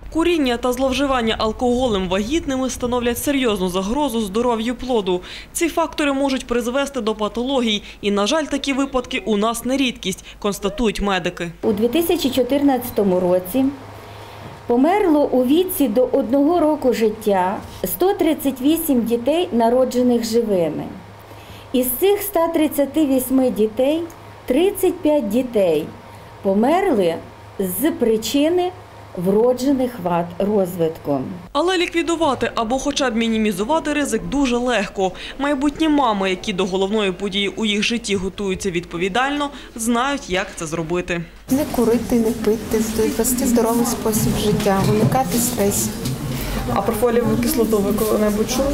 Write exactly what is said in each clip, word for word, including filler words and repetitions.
Куріння та зловживання алкоголем вагітними становлять серйозну загрозу здоров'ю плоду. Ці фактори можуть призвести до патологій. І, на жаль, такі випадки у нас не рідкість, констатують медики. У дві тисячі чотирнадцятому році померло у віці до одного року життя сто тридцять вісім дітей, народжених живими. Із цих ста тридцяти восьми дітей тридцять п'ять дітей померли з причини вроджених вад розвитку. Але ліквідувати або хоча б мінімізувати ризик дуже легко. Майбутні мами, які до головної події у їх житті готуються відповідально, знають, як це зробити. Не курити, не пити, вести здоровий спосіб життя, уникати стресів. А про фолієву кислоту ви коли-небудь чули?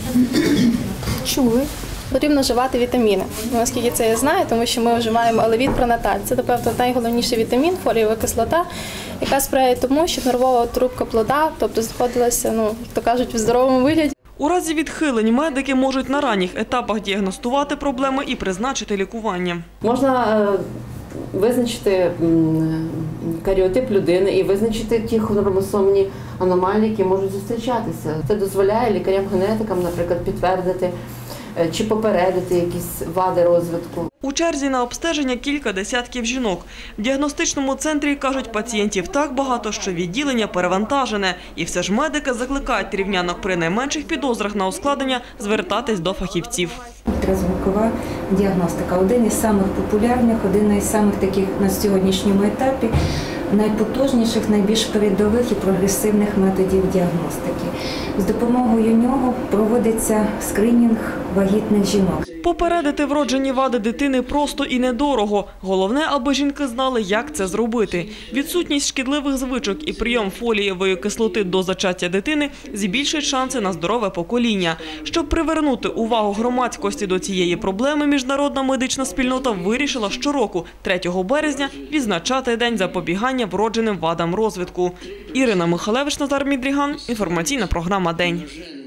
Чули. Потрібно вживати вітаміни. Наскільки це я знаю, тому що ми вживаємо елевіт пронаталь. Це, напевно, найголовніший вітамін, фолієва кислота, яка сприяє тому, щоб нервова трубка плода, тобто знаходилася, ну, як то кажуть, в здоровому вигляді. У разі відхилень медики можуть на ранніх етапах діагностувати проблеми і призначити лікування. Можна визначити каріотип людини і визначити ті хромосомні аномалії, які можуть зустрічатися. Це дозволяє лікарям-генетикам, наприклад, підтвердити чи попередити якісь вади розвитку. У черзі на обстеження кілька десятків жінок. В діагностичному центрі, кажуть, пацієнтів так багато, що відділення перевантажене. І все ж медики закликають рівнянок при найменших підозрах на ускладнення звертатись до фахівців. Ультразвукова діагностика – один із самих популярних, один із самих таких на сьогоднішньому етапі найпотужніших, найбільш передових і прогресивних методів діагностики. З допомогою нього проводиться скринінг вагітних жінок. Попередити вроджені вади дитини просто і недорого. Головне, аби жінки знали, як це зробити. Відсутність шкідливих звичок і прийом фолієвої кислоти до зачаття дитини збільшують шанси на здорове покоління. Щоб привернути увагу громадськості до цієї проблеми, міжнародна медична спільнота вирішила щороку, третього березня, відзначати День запобігання вродженим вадам розвитку. Ірина Михалевич, Назар Мідріган. Інформаційна програма «День».